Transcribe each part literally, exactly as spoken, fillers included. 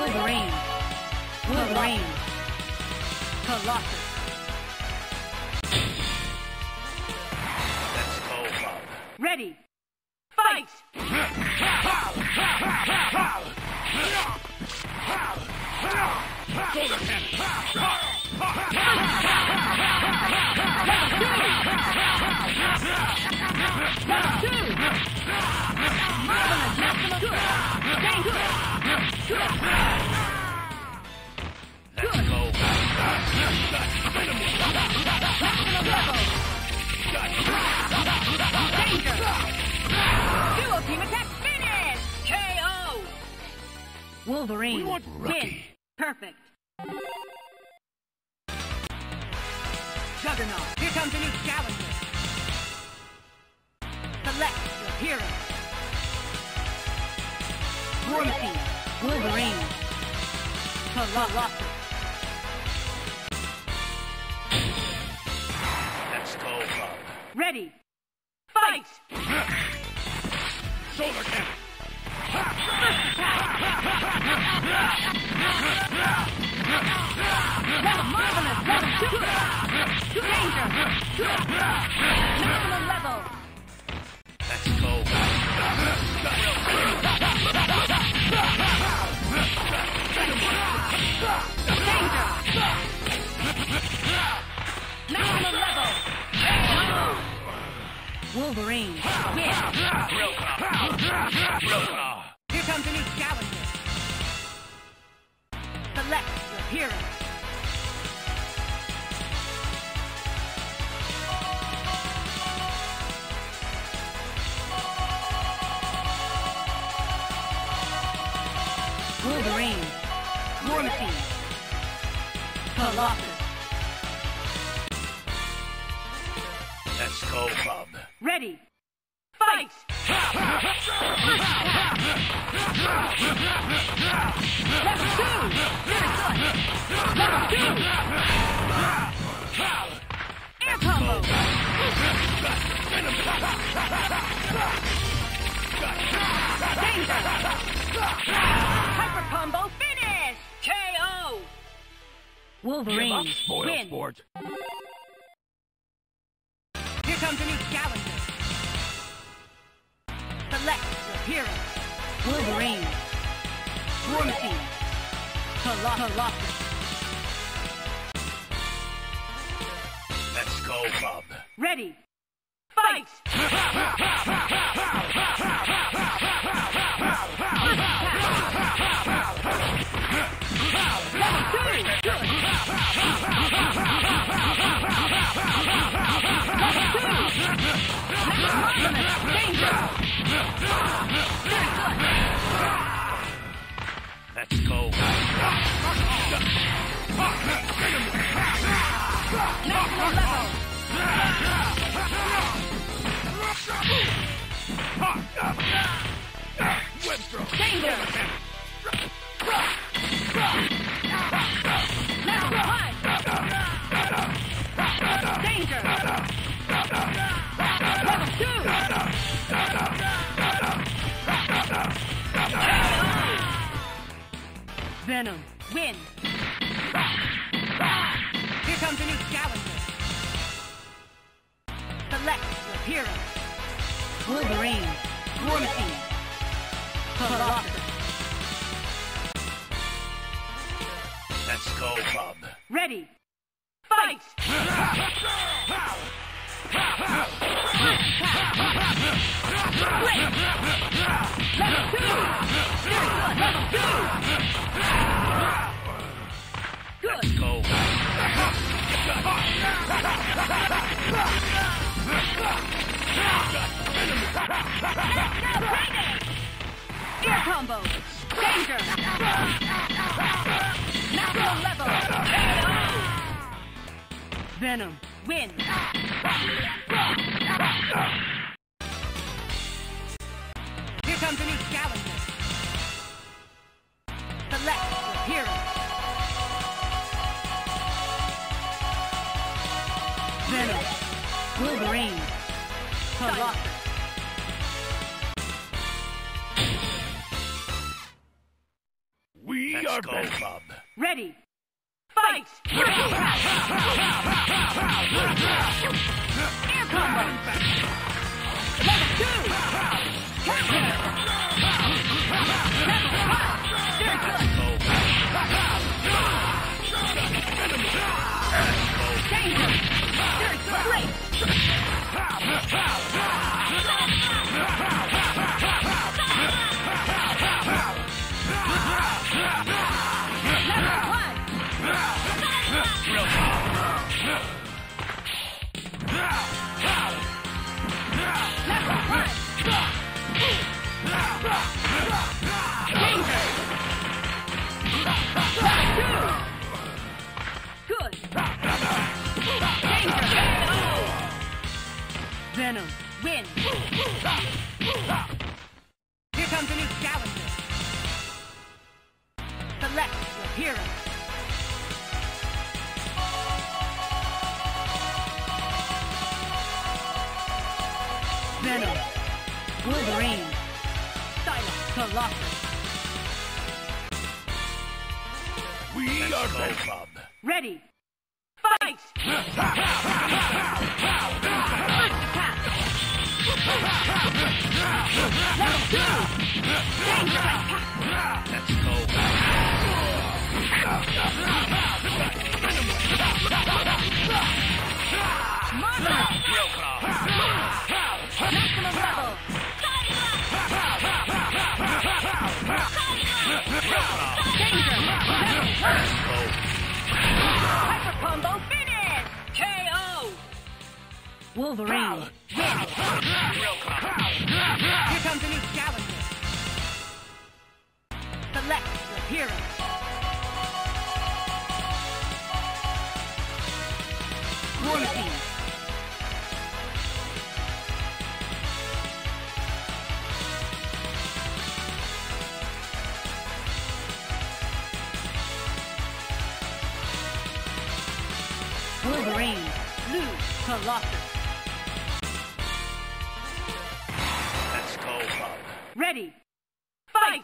Wolverine. Wolverine. Colossus. Let's go, Bob. Ready. Fight! Shoulder cannon. Let's go. Duo team attack finish! K O! Wolverine. We want win. Rocky. Perfect. Juggernaut. Here comes a new challenger. Select your hero. War Machine. Wolverine. Colossus. Let's go, Bob. Ready. Fight! Shoulder cannon. Marvelous! Danger! Maximum level! Let's go. Danger! Maximum level! Wolverine, win! Here comes a new challenger. Select your hero. Wolverine, War Machine, Colossus. Let's go, Bob. Ready. Fight! Level two! Very good! Level two! Air combo! Danger! Hyper combo finish! K O! Wolverine, Spoil win! sport. Here comes a new challenger. Select your hero. Wolverine. War Machine. Colossus. Let's go, Bob. Ready. Fight! Level two! Good! Level two! Marvelous! Danger! Very good! Let's go. Maximum level! Web throw. Danger! Level one! Danger! Level two! Venom, win! Here comes a new challenger. Select your hero. Wolverine, War Machine, Colossus. Let's go, Bob. Ready. Fight! Level two! Very good! Level two! Good! Let's go. Air combo! Danger! Maximum level! Venom, win! Here comes a new challenger. Select your hero. Venom, Wolverine, Colossus. We are Let's go, Bub. Ready. Fight! Air combo! Level two! Counter! Very good! Danger! Very good! Great! Level one! Good. Venom, win. Here comes a new challenger. Select your hero. Venom, Wolverine, Silent Colossus. We Let's are go, ready. Bub. Ready. Fight! First attack. Level two. Danger attack. Let's go, Bub. Marvelous. Real Claw. Maximum level. Danger. Level one. Let's go. Hyper combo finish. K O. Wolverine. Win. Real Claw. Here comes a new challenger. Select your hero. War Machine. Wolverine. Blue Colossus. Let's go, Bub. Ready. Fight!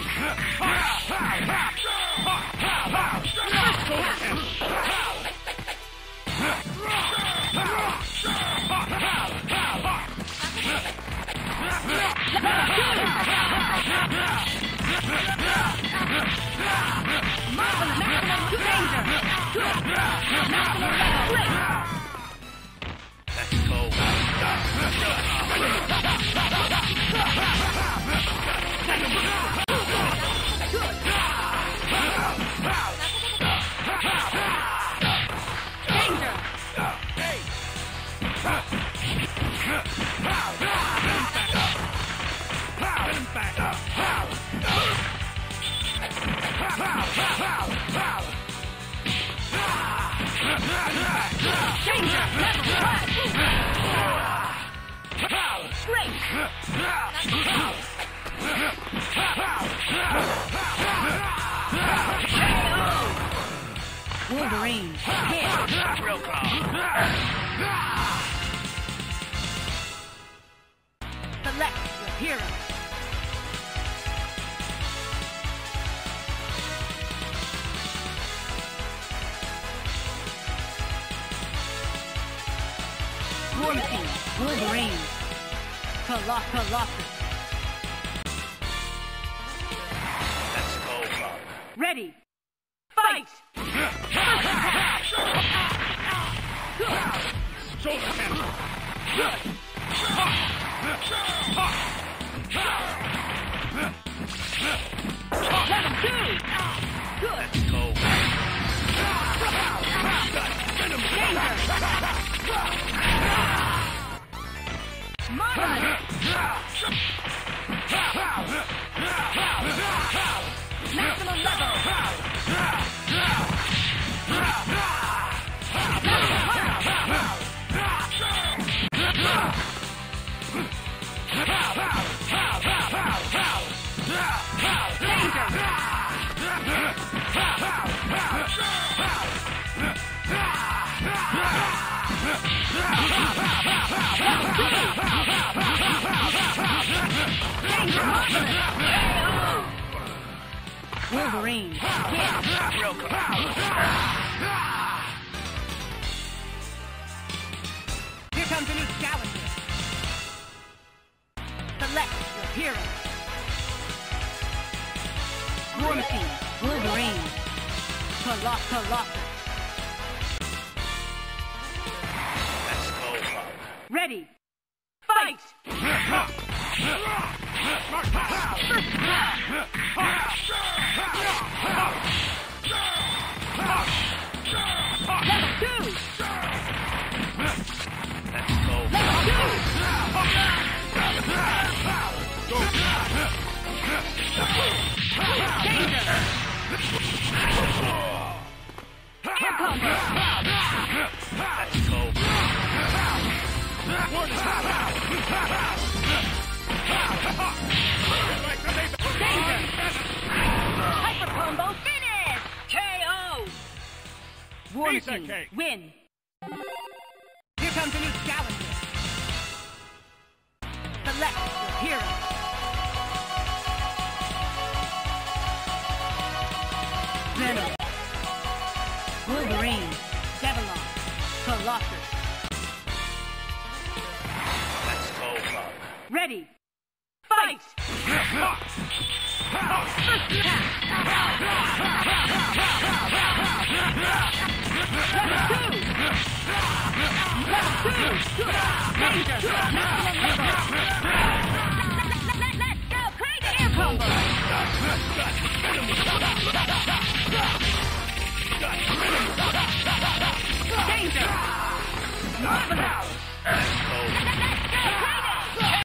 Maximum danger! Maximum level! Let's go, Danger! Danger! Level one! Great! Wolverine, hit! Real Claw. Select your hero. War Machine, Wolverine, Coloss- Colossus. Let's go, Bub. Ready. Fight! Shoulder cannon. Level two! Good! Let's go, Danger! Marvelous! Maximum level! Wolverine. Begin. Real commander. Here comes a new challenger. Select your hero. War Machine. Wolverine. Colossal. Colossus. Let's go, Punk. Ready. Fight! Level two! Let's go, Level Punk. two! Danger! Air combat! Let's go, Punk. Danger! Hyper combo finish! K O! War Pizza Machine, cake. win! Here comes a new challenger. Select your hero. Venom. Wolverine. Devilon. Colossus. Let's go, Punk. Ready. Fight! Level two! Level two! Danger! Maximum level!